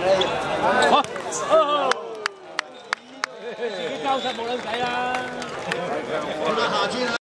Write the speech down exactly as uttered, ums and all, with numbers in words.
好，自己交實冇撚計啦。 好啦，下次啦。